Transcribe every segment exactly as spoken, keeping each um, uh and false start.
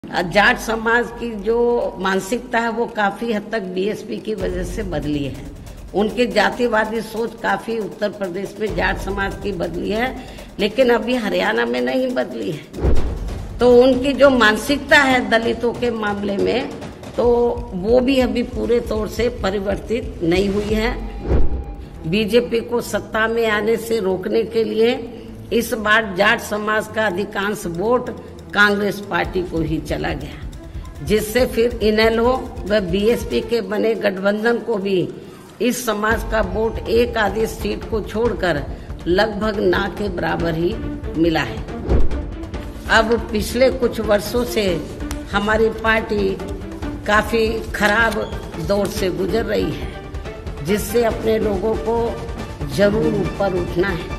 जाट समाज की जो मानसिकता है वो काफी हद तक बीएसपी की वजह से बदली है। उनकी जातिवादी सोच काफी उत्तर प्रदेश में जाट समाज की बदली है, लेकिन अभी हरियाणा में नहीं बदली है। तो उनकी जो मानसिकता है दलितों के मामले में, तो वो भी अभी पूरे तौर से परिवर्तित नहीं हुई है। बीजेपी को सत्ता में आने से रोकने के लिए इस बार जाट समाज का अधिकांश वोट कांग्रेस पार्टी को ही चला गया, जिससे फिर इनेलो व बीएसपी के बने गठबंधन को भी इस समाज का वोट एक आधी सीट को छोड़कर लगभग ना के बराबर ही मिला है। अब पिछले कुछ वर्षों से हमारी पार्टी काफी खराब दौर से गुजर रही है, जिससे अपने लोगों को जरूर ऊपर उठना है।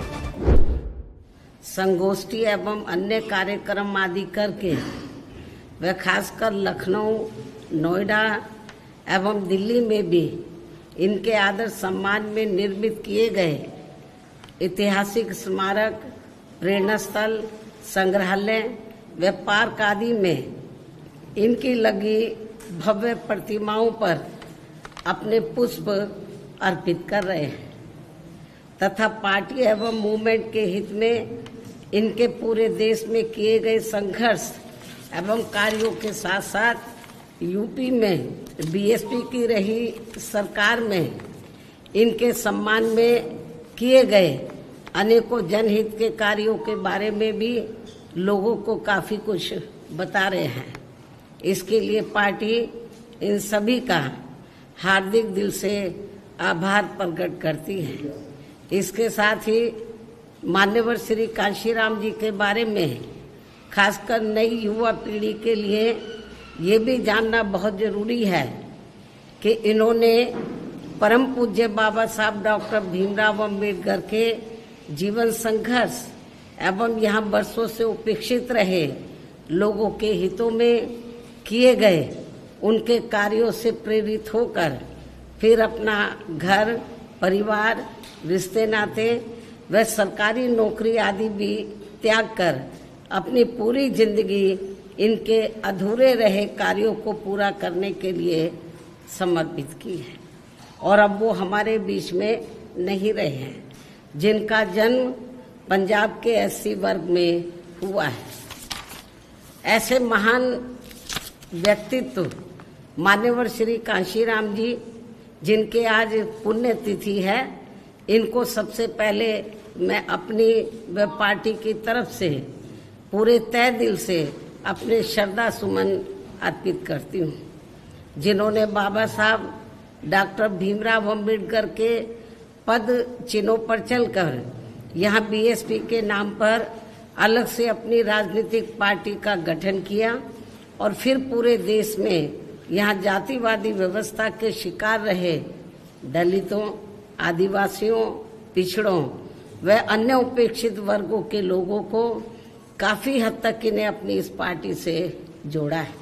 संगोष्ठी एवं अन्य कार्यक्रम आदि करके व खासकर लखनऊ, नोएडा एवं दिल्ली में भी इनके आदर सम्मान में निर्मित किए गए ऐतिहासिक स्मारक, प्रेरणा स्थल, संग्रहालय व पार्क आदि में इनकी लगी भव्य प्रतिमाओं पर अपने पुष्प अर्पित कर रहे हैं तथा पार्टी एवं मूवमेंट के हित में इनके पूरे देश में किए गए संघर्ष एवं कार्यों के साथ साथ यूपी में बीएसपी की रही सरकार में इनके सम्मान में किए गए अनेकों जनहित के कार्यों के बारे में भी लोगों को काफी कुछ बता रहे हैं। इसके लिए पार्टी इन सभी का हार्दिक दिल से आभार प्रकट करती है। इसके साथ ही मान्यवर श्री कांशीराम जी के बारे में खासकर नई युवा पीढ़ी के लिए ये भी जानना बहुत जरूरी है कि इन्होंने परम पूज्य बाबा साहब डॉक्टर भीमराव अम्बेडकर के जीवन संघर्ष एवं यहाँ वर्षों से उपेक्षित रहे लोगों के हितों में किए गए उनके कार्यों से प्रेरित होकर फिर अपना घर, परिवार, रिश्ते नाते व सरकारी नौकरी आदि भी त्याग कर अपनी पूरी जिंदगी इनके अधूरे रहे कार्यों को पूरा करने के लिए समर्पित की है। और अब वो हमारे बीच में नहीं रहे हैं, जिनका जन्म पंजाब के एससी वर्ग में हुआ है। ऐसे महान व्यक्तित्व मान्यवर श्री कांशीराम जी, जिनके आज पुण्य तिथि है, इनको सबसे पहले मैं अपनी व पार्टी की तरफ से पूरे तय दिल से अपने श्रद्धा सुमन अर्पित करती हूँ, जिन्होंने बाबा साहब डॉक्टर भीमराव अम्बेडकर के पद चिन्हों पर चलकर यहाँ बीएसपी के नाम पर अलग से अपनी राजनीतिक पार्टी का गठन किया और फिर पूरे देश में यहाँ जातिवादी व्यवस्था के शिकार रहे दलितों, आदिवासियों, पिछड़ों व अन्य उपेक्षित वर्गों के लोगों को काफी हद तक इन्हें अपनी इस पार्टी से जोड़ा है।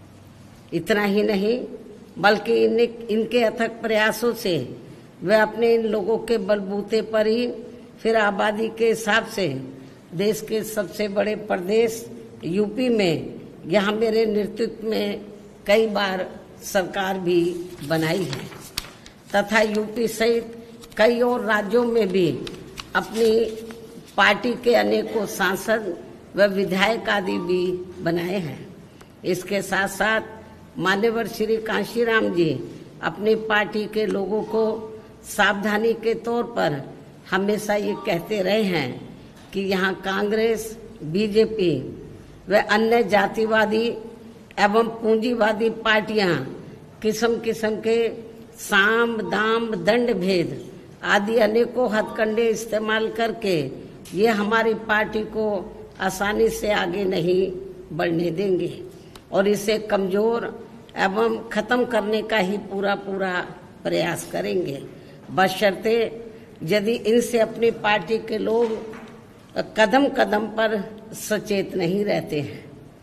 इतना ही नहीं बल्कि इन, इनके अथक प्रयासों से वे अपने इन लोगों के बलबूते पर ही फिर आबादी के हिसाब से देश के सबसे बड़े प्रदेश यूपी में यहाँ मेरे नेतृत्व में कई बार सरकार भी बनाई है तथा यूपी सहित कई और राज्यों में भी अपनी पार्टी के अनेकों सांसद व विधायक आदि भी बनाए हैं। इसके साथ साथ मान्यवर श्री कांशीराम जी अपनी पार्टी के लोगों को सावधानी के तौर पर हमेशा ये कहते रहे हैं कि यहाँ कांग्रेस, बीजेपी व अन्य जातिवादी एवं पूंजीवादी पार्टियां किस्म किस्म के साम, दाम, दंड भेद आदि अनेकों हथकंडे इस्तेमाल करके ये हमारी पार्टी को आसानी से आगे नहीं बढ़ने देंगे और इसे कमजोर एवं खत्म करने का ही पूरा पूरा प्रयास करेंगे, बशर्ते यदि इनसे अपनी पार्टी के लोग कदम कदम पर सचेत नहीं रहते हैं।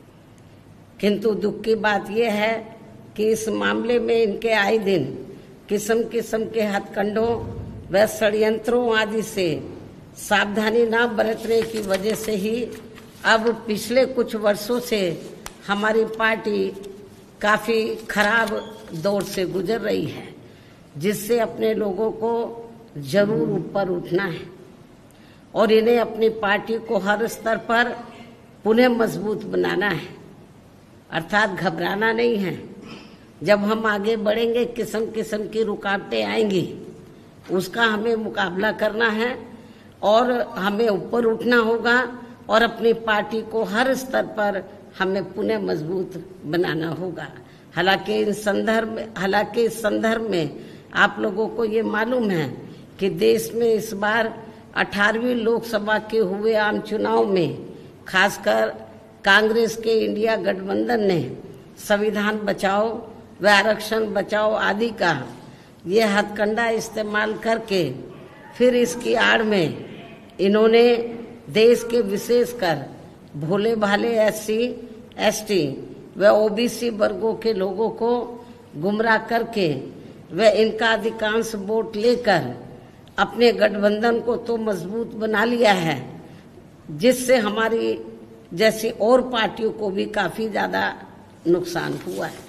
किंतु दुख की बात यह है कि इस मामले में इनके आए दिन किस्म किस्म के हथकंडों व षड्यंत्रों आदि से सावधानी न बरतने की वजह से ही अब पिछले कुछ वर्षों से हमारी पार्टी काफ़ी खराब दौर से गुजर रही है, जिससे अपने लोगों को जरूर ऊपर उठना है और इन्हें अपनी पार्टी को हर स्तर पर पुनः मजबूत बनाना है, अर्थात घबराना नहीं है। जब हम आगे बढ़ेंगे किस्म किस्म की रुकावटें आएंगी, उसका हमें मुकाबला करना है और हमें ऊपर उठना होगा और अपनी पार्टी को हर स्तर पर हमें पुनः मजबूत बनाना होगा। हालांकि इन संदर्भ हालांकि इस संदर्भ में आप लोगों को ये मालूम है कि देश में इस बार अठारहवीं लोकसभा के हुए आम चुनाव में खासकर कांग्रेस के इंडिया गठबंधन ने संविधान बचाओ व आरक्षण बचाओ आदि का ये हथकंडा इस्तेमाल करके फिर इसकी आड़ में इन्होंने देश के विशेषकर भोले भाले एससी, एसटी व ओबीसी वर्गों के लोगों को गुमराह करके व इनका अधिकांश वोट लेकर अपने गठबंधन को तो मजबूत बना लिया है, जिससे हमारी जैसी और पार्टियों को भी काफी ज्यादा नुकसान हुआ है।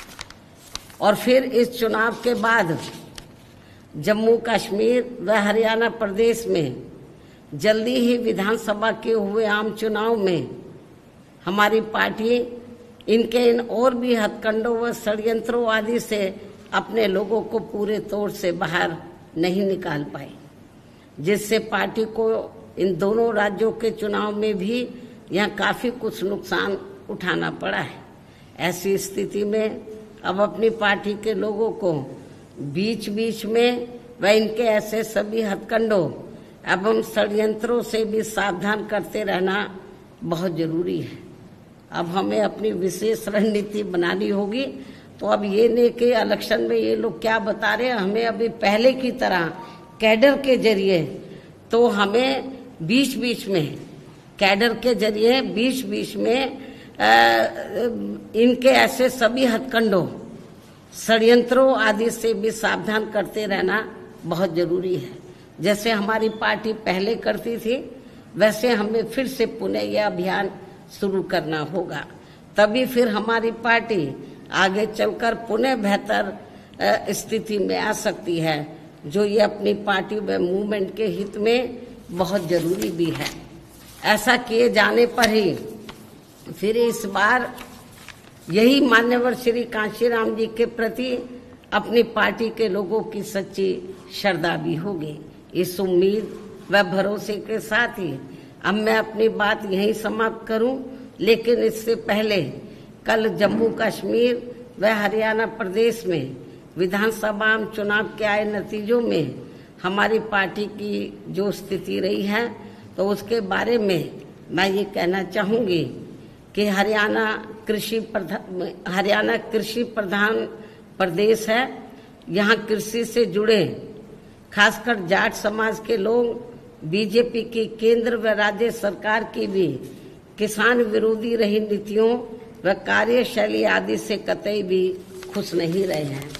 और फिर इस चुनाव के बाद जम्मू कश्मीर व हरियाणा प्रदेश में जल्दी ही विधानसभा के हुए आम चुनाव में हमारी पार्टी इनके इन और भी हथकंडों व षड्यंत्रों आदि से अपने लोगों को पूरे तौर से बाहर नहीं निकाल पाई, जिससे पार्टी को इन दोनों राज्यों के चुनाव में भी यहाँ काफी कुछ नुकसान उठाना पड़ा है। ऐसी स्थिति में अब अपनी पार्टी के लोगों को बीच बीच में व इनके ऐसे सभी हथकंडों एवं षड्यंत्रों से भी सावधान करते रहना बहुत जरूरी है। अब हमें अपनी विशेष रणनीति बनानी होगी। तो अब ये नहीं कि इलेक्शन में ये लोग क्या बता रहे हैं, हमें अभी पहले की तरह कैडर के जरिए तो हमें बीच बीच में कैडर के जरिए बीच बीच में आ, इनके ऐसे सभी हथकंडों षड्यंत्रों आदि से भी सावधान करते रहना बहुत जरूरी है। जैसे हमारी पार्टी पहले करती थी, वैसे हमें फिर से पुनः यह अभियान शुरू करना होगा, तभी फिर हमारी पार्टी आगे चलकर पुनः बेहतर स्थिति में आ सकती है, जो ये अपनी पार्टी व मूवमेंट के हित में बहुत जरूरी भी है। ऐसा किए जाने पर ही फिर इस बार यही मान्यवर श्री कांशीराम जी के प्रति अपनी पार्टी के लोगों की सच्ची श्रद्धा भी होगी। इस उम्मीद व भरोसे के साथ ही अब मैं अपनी बात यहीं समाप्त करूं, लेकिन इससे पहले कल जम्मू कश्मीर व हरियाणा प्रदेश में विधानसभा चुनाव के आए नतीजों में हमारी पार्टी की जो स्थिति रही है, तो उसके बारे में मैं ये कहना चाहूंगी कि हरियाणा कृषि प्रधान हरियाणा कृषि प्रधान प्रदेश है। यहाँ कृषि से जुड़े खासकर जाट समाज के लोग बीजेपी की केंद्र व राज्य सरकार की भी किसान विरोधी रही नीतियों व कार्यशैली आदि से कतई भी खुश नहीं रहे हैं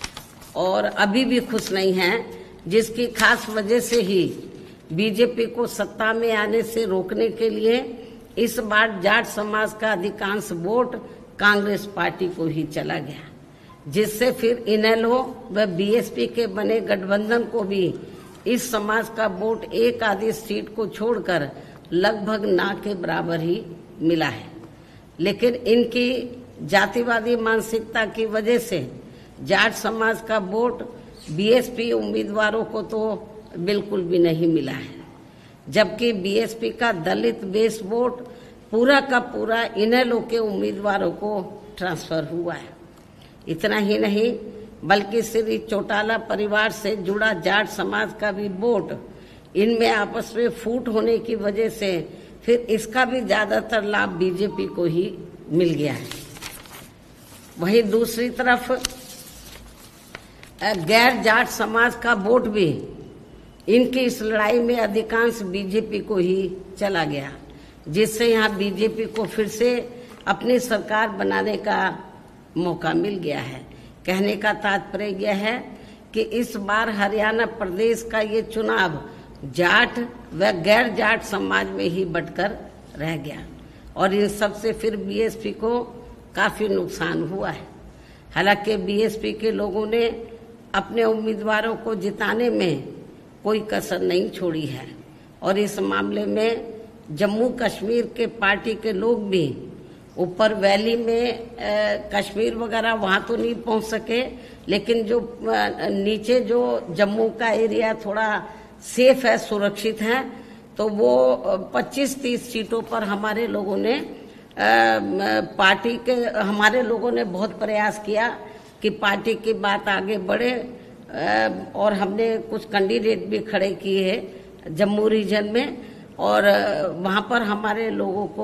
और अभी भी खुश नहीं हैं, जिसकी खास वजह से ही बीजेपी को सत्ता में आने से रोकने के लिए इस बार जाट समाज का अधिकांश वोट कांग्रेस पार्टी को ही चला गया, जिससे फिर इनेलो व बीएसपी के बने गठबंधन को भी इस समाज का वोट एक आधी सीट को छोड़कर लगभग ना के बराबर ही मिला है। लेकिन इनकी जातिवादी मानसिकता की वजह से जाट समाज का वोट बीएसपी उम्मीदवारों को तो बिल्कुल भी नहीं मिला है, जबकि बीएसपी का दलित बेस वोट पूरा का पूरा इनेलो के उम्मीदवारों को ट्रांसफर हुआ है। इतना ही नहीं बल्कि श्री चौटाला परिवार से जुड़ा जाट समाज का भी वोट इनमें आपस में फूट होने की वजह से फिर इसका भी ज्यादातर लाभ बीजेपी को ही मिल गया है। वहीं दूसरी तरफ गैर जाट समाज का वोट भी इनकी इस लड़ाई में अधिकांश बीजेपी को ही चला गया, जिससे यहाँ बीजेपी को फिर से अपनी सरकार बनाने का मौका मिल गया है। कहने का तात्पर्य यह है कि इस बार हरियाणा प्रदेश का ये चुनाव जाट व गैर जाट समाज में ही बंटकर रह गया। और इन सब से फिर बीएसपी को काफी नुकसान हुआ है। हालांकि बीएसपी के लोगों ने अपने उम्मीदवारों को जिताने में कोई कसर नहीं छोड़ी है और इस मामले में जम्मू कश्मीर के पार्टी के लोग भी ऊपर वैली में कश्मीर वगैरह वहां तो नहीं पहुंच सके, लेकिन जो आ, नीचे जो जम्मू का एरिया थोड़ा सेफ है, सुरक्षित है, तो वो पच्चीस तीस सीटों पर हमारे लोगों ने आ, पार्टी के हमारे लोगों ने बहुत प्रयास किया कि पार्टी की बात आगे बढ़े आ, और हमने कुछ कैंडिडेट भी खड़े किए हैं जम्मू रीजन में और वहां पर हमारे लोगों को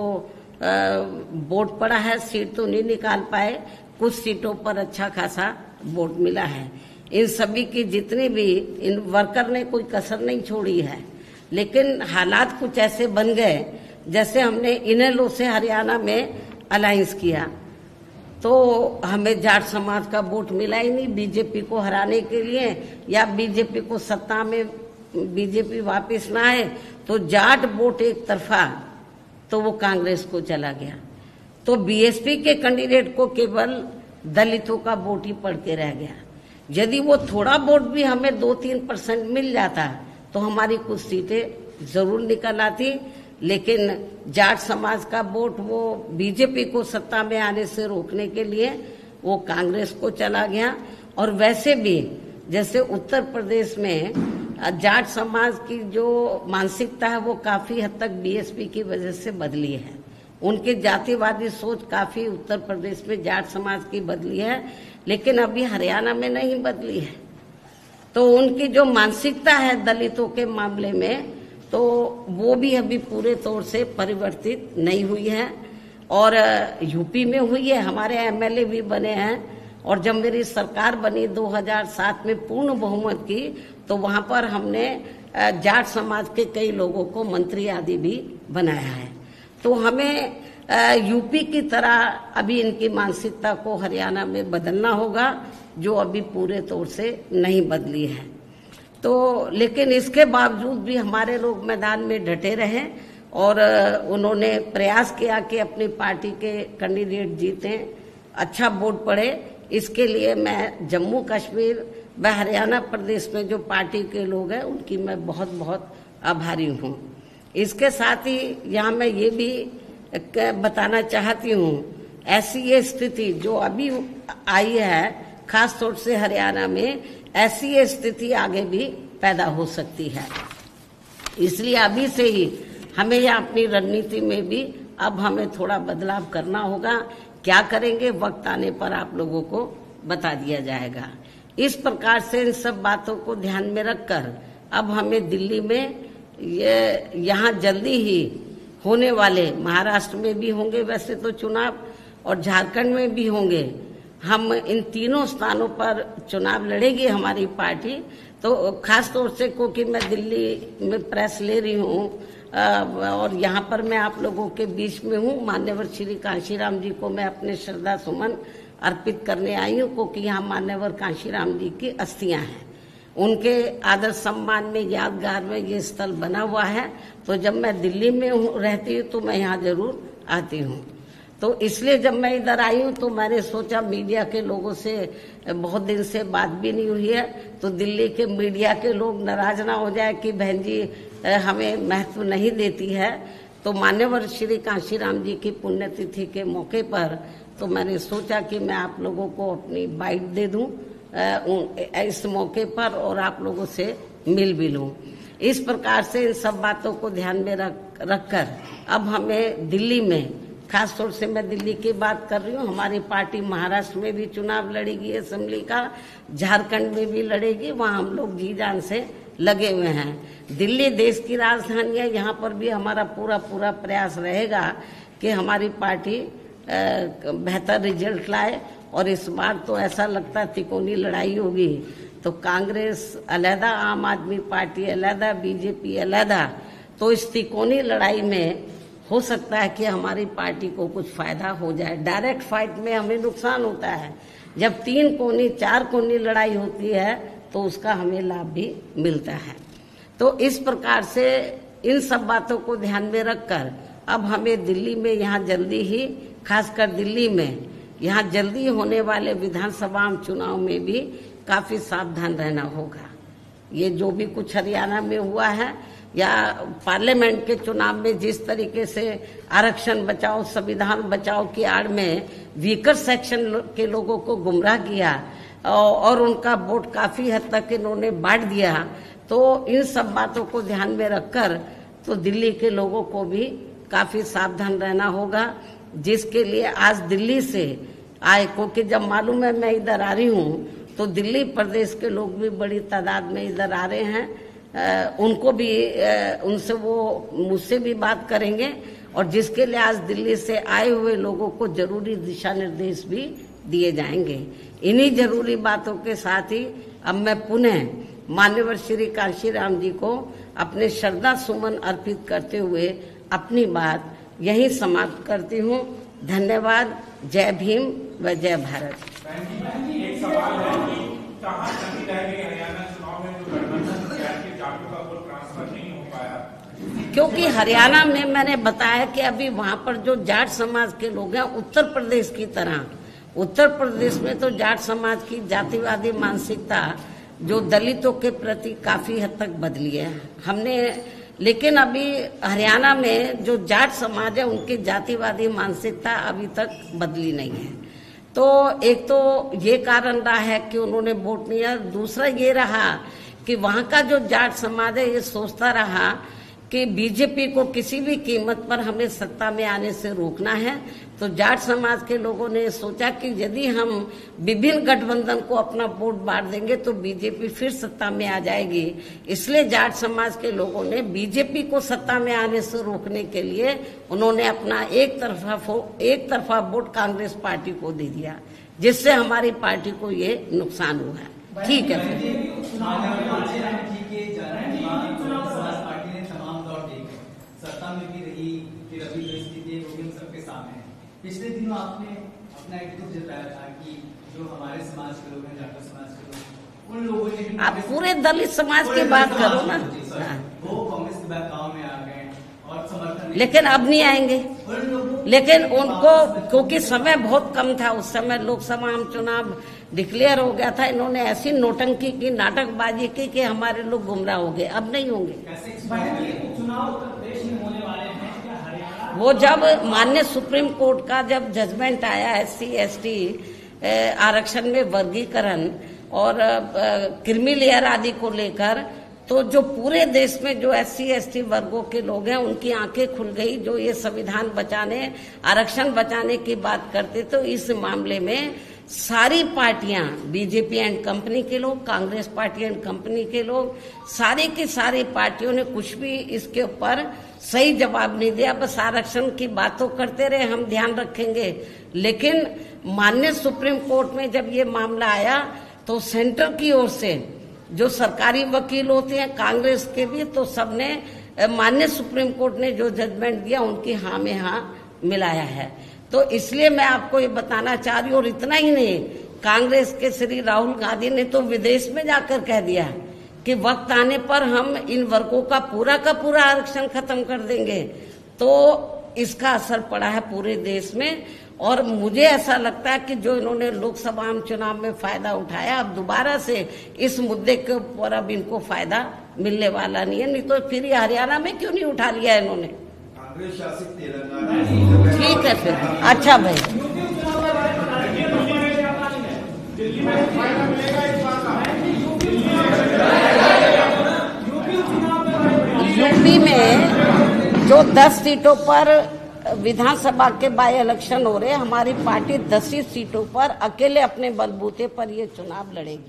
वोट पड़ा है। सीट तो नहीं निकाल पाए, कुछ सीटों पर अच्छा खासा वोट मिला है। इन सभी की जितनी भी इन वर्कर ने कोई कसर नहीं छोड़ी है, लेकिन हालात कुछ ऐसे बन गए जैसे हमने इनेलो से हरियाणा में अलायंस किया तो हमें जाट समाज का वोट मिला ही नहीं बीजेपी को हराने के लिए, या बीजेपी को सत्ता में बीजेपी वापस ना आए तो जाट वोट एक तरफा तो वो कांग्रेस को चला गया। तो बीएसपी के कैंडिडेट को केवल दलितों का वोट ही पड़ के रह गया। यदि वो थोड़ा वोट भी हमें दो तीन परसेंट मिल जाता तो हमारी कुछ सीटें जरूर निकल आती, लेकिन जाट समाज का वोट वो बीजेपी को सत्ता में आने से रोकने के लिए वो कांग्रेस को चला गया। और वैसे भी जैसे उत्तर प्रदेश में जाट समाज की जो मानसिकता है वो काफी हद तक बीएसपी की वजह से बदली है। उनकी जातिवादी सोच काफी उत्तर प्रदेश में जाट समाज की बदली है, लेकिन अभी हरियाणा में नहीं बदली है। तो उनकी जो मानसिकता है दलितों के मामले में तो वो भी अभी पूरे तौर से परिवर्तित नहीं हुई है। और यूपी में हुई है, हमारे एमएलए भी बने हैं और जब मेरी सरकार बनी दो हज़ार सात में पूर्ण बहुमत की तो वहां पर हमने जाट समाज के कई लोगों को मंत्री आदि भी बनाया है। तो हमें यूपी की तरह अभी इनकी मानसिकता को हरियाणा में बदलना होगा जो अभी पूरे तौर से नहीं बदली है। तो लेकिन इसके बावजूद भी हमारे लोग मैदान में डटे रहे और उन्होंने प्रयास किया कि अपनी पार्टी के कैंडिडेट जीतें, अच्छा वोट पड़े। इसके लिए मैं जम्मू कश्मीर व हरियाणा प्रदेश में जो पार्टी के लोग हैं उनकी मैं बहुत बहुत आभारी हूँ। इसके साथ ही यहाँ मैं ये भी बताना चाहती हूँ, ऐसी ये स्थिति जो अभी आई है खास तौर से हरियाणा में, ऐसी ये स्थिति आगे भी पैदा हो सकती है। इसलिए अभी से ही हमें या अपनी रणनीति में भी अब हमें थोड़ा बदलाव करना होगा। क्या करेंगे वक्त आने पर आप लोगों को बता दिया जाएगा। इस प्रकार से इन सब बातों को ध्यान में रखकर अब हमें दिल्ली में ये यहाँ जल्दी ही होने वाले, महाराष्ट्र में भी होंगे वैसे तो चुनाव और झारखंड में भी होंगे, हम इन तीनों स्थानों पर चुनाव लड़ेगी हमारी पार्टी। तो खास तौर से क्योंकि मैं दिल्ली में प्रेस ले रही हूँ और यहाँ पर मैं आप लोगों के बीच में हूँ, मान्यवर श्री कांशीराम जी को मैं अपने श्रद्धा सुमन अर्पित करने आई हूँ क्योंकि यहाँ मान्यवर कांशीराम जी की अस्थियां हैं। उनके आदर सम्मान में यादगार में ये स्थल बना हुआ है। तो जब मैं दिल्ली में रहती हूँ तो मैं यहाँ जरूर आती हूँ। तो इसलिए जब मैं इधर आई हूँ तो मैंने सोचा मीडिया के लोगों से बहुत दिन से बात भी नहीं हुई है, तो दिल्ली के मीडिया के लोग नाराज ना हो जाए कि बहन जी हमें महत्व नहीं देती है। तो मान्यवर श्री कांशीराम जी की पुण्यतिथि के मौके पर तो मैंने सोचा कि मैं आप लोगों को अपनी बाइट दे दूं इस मौके पर और आप लोगों से मिल भी लूं। इस प्रकार से इन सब बातों को ध्यान में रख रखकर अब हमें दिल्ली में, खास तौर से मैं दिल्ली की बात कर रही हूँ, हमारी पार्टी महाराष्ट्र में भी चुनाव लड़ेगी असेंबली का, झारखंड में भी लड़ेगी, वहाँ हम लोग जी जान से लगे हुए हैं। दिल्ली देश की राजधानी है, यहाँ पर भी हमारा पूरा पूरा प्रयास रहेगा कि हमारी पार्टी बेहतर रिजल्ट लाए। और इस बार तो ऐसा लगता है तिकोनी लड़ाई होगी, तो कांग्रेस अलहदा, आम आदमी पार्टी अलहदा, बीजेपी अलहदा, तो इस तिकोनी लड़ाई में हो सकता है कि हमारी पार्टी को कुछ फायदा हो जाए। डायरेक्ट फाइट में हमें नुकसान होता है, जब तीन कोनी चार कोनी लड़ाई होती है तो उसका हमें लाभ भी मिलता है। तो इस प्रकार से इन सब बातों को ध्यान में रखकर अब हमें दिल्ली में यहाँ जल्दी ही, खासकर दिल्ली में यहाँ जल्दी होने वाले विधानसभा चुनाव में भी काफी सावधान रहना होगा। ये जो भी कुछ हरियाणा में हुआ है या पार्लियामेंट के चुनाव में जिस तरीके से आरक्षण बचाओ, संविधान बचाओ की आड़ में वीकर सेक्शन के लोगों को गुमराह किया और उनका वोट काफी हद तक इन्होंने बांट दिया, तो इन सब बातों को ध्यान में रखकर तो दिल्ली के लोगों को भी काफी सावधान रहना होगा, जिसके लिए आज दिल्ली से आए, क्योंकि जब मालूम है मैं इधर आ रही हूँ तो दिल्ली प्रदेश के लोग भी बड़ी तादाद में इधर आ रहे हैं। आ, उनको भी आ, उनसे वो मुझसे भी बात करेंगे और जिसके लिए आज दिल्ली से आए हुए लोगों को जरूरी दिशा निर्देश भी दिए जाएंगे। इन्हीं जरूरी बातों के साथ ही अब मैं पुनः मान्यवर श्री कांशीराम जी को अपने श्रद्धा सुमन अर्पित करते हुए अपनी बात यहीं समाप्त करती हूँ। धन्यवाद। जय भीम व जय भारत। एक सवाल है कि कहाँ कमी रह गई हरियाणा चुनाव में, जो गठबंधन के जाटों का वोट ट्रांसफर नहीं हो पाया? क्योंकि हरियाणा में मैंने बताया कि अभी वहाँ पर जो जाट समाज के लोग हैं, उत्तर प्रदेश की तरह उत्तर प्रदेश में तो जाट समाज की जातिवादी मानसिकता जो दलितों के प्रति काफी हद तक बदली है हमने, लेकिन अभी हरियाणा में जो जाट समाज है उनकी जातिवादी मानसिकता अभी तक बदली नहीं है। तो एक तो ये कारण रहा है कि उन्होंने वोट नहीं दिया। दूसरा ये रहा कि वहाँ का जो जाट समाज है ये सोचता रहा कि बीजेपी को किसी भी कीमत पर हमें सत्ता में आने से रोकना है। तो जाट समाज के लोगों ने सोचा कि यदि हम विभिन्न गठबंधन को अपना वोट बांट देंगे तो बीजेपी फिर सत्ता में आ जाएगी। इसलिए जाट समाज के लोगों ने बीजेपी को सत्ता में आने से रोकने के लिए उन्होंने अपना एक तरफा एक तरफा वोट कांग्रेस पार्टी को दे दिया, जिससे हमारी पार्टी को ये नुकसान हुआ है। ठीक है सत्ता में भी रही, फिर अभी परिस्थिति सबके सामने है। पिछले दिनों आपने अपना एक दुख जताया था कि जो हमारे समाज के लोग हैं, जाटो समाज के लोग, उन लोगों ने आप पूरे दलित समाज की बात करो ना, वो कांग्रेस के बहकाव में आ गए और समर्थन, लेकिन अब नहीं आएंगे। लेकिन उनको क्योंकि समय बहुत कम था, उस समय लोकसभा आम चुनाव डिक्लेयर हो गया था, इन्होंने ऐसी नोटंकी की, नाटकबाजी की कि हमारे लोग गुमराह हो गए। अब नहीं होंगे। वो जब माननीय सुप्रीम कोर्ट का जब जजमेंट आया एस सी एस टी आरक्षण में वर्गीकरण और क्रीमी लेयर आदि को लेकर, तो जो पूरे देश में जो एस सी एस टी वर्गों के लोग हैं उनकी आंखें खुल गई। जो ये संविधान बचाने, आरक्षण बचाने की बात करते, तो इस मामले में सारी पार्टियां, बीजेपी एंड कंपनी के लोग, कांग्रेस पार्टी एंड कंपनी के लोग, सारी की सारी पार्टियों ने कुछ भी इसके ऊपर सही जवाब नहीं दिया। बस आरक्षण की बातों करते रहे, हम ध्यान रखेंगे। लेकिन माननीय सुप्रीम कोर्ट में जब ये मामला आया तो सेंटर की ओर से जो सरकारी वकील होते हैं, कांग्रेस के भी, तो सबने माननीय सुप्रीम कोर्ट ने जो जजमेंट दिया उनकी हाँ में हाँ मिलाया है। तो इसलिए मैं आपको ये बताना चाह रही हूँ। और इतना ही नहीं, कांग्रेस के श्री राहुल गांधी ने तो विदेश में जाकर कह दिया कि वक्त आने पर हम इन वर्गों का पूरा का पूरा आरक्षण खत्म कर देंगे। तो इसका असर पड़ा है पूरे देश में। और मुझे ऐसा लगता है कि जो इन्होंने लोकसभा आम चुनाव में फायदा उठाया, अब दोबारा से इस मुद्दे के ऊपर अब इनको फायदा मिलने वाला नहीं है। नहीं तो फिर ये हरियाणा में क्यों नहीं उठा लिया इन्होंने? कांग्रेस शासित तेलंगाना। ठीक है फिर, अच्छा भाई। यूपी में जो दस सीटों पर विधानसभा के बाई इलेक्शन हो रहे, हमारी पार्टी दस ही सीटों पर अकेले अपने बलबूते पर ये चुनाव लड़ेगी।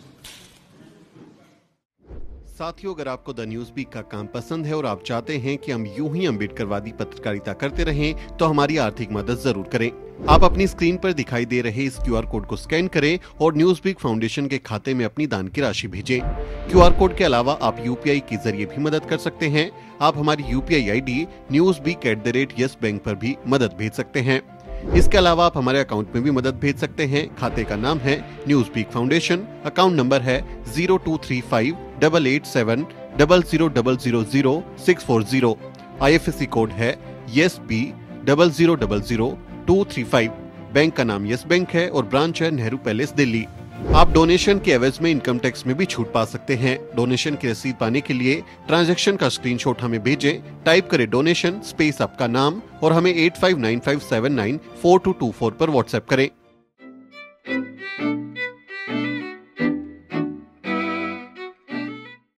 साथियों, अगर आपको द न्यूज वीक का काम पसंद है और आप चाहते हैं कि हम यूं ही अम्बेडकरवादी पत्रकारिता करते रहें, तो हमारी आर्थिक मदद जरूर करें। आप अपनी स्क्रीन पर दिखाई दे रहे इस क्यूआर कोड को स्कैन करें और न्यूज वीक फाउंडेशन के खाते में अपनी दान की राशि भेजें। क्यूआर कोड के अलावा आप यूपीआई के जरिए भी मदद कर सकते हैं। आप हमारी UPI ID news week at the rate yes bank पर भी मदद भेज सकते हैं। इसके अलावा आप हमारे अकाउंट में भी मदद भेज सकते हैं। खाते का नाम है news week foundation, account number है zero two three five double eight seven double zero double zero zero six four zero. I F S C code है yes B double zero double zero two three five. Bank का नाम yes bank है और branch है Nehru palace Delhi. आप donation के एवज में इनकम टैक्स में भी छूट पा सकते हैं। डोनेशन की रसीद पाने के लिए ट्रांजैक्शन का स्क्रीनशॉट हमें भेजें। टाइप करें डोनेशन स्पेस आपका नाम और हमें eight five nine five seven nine four two two four पर व्हाट्सएप करें।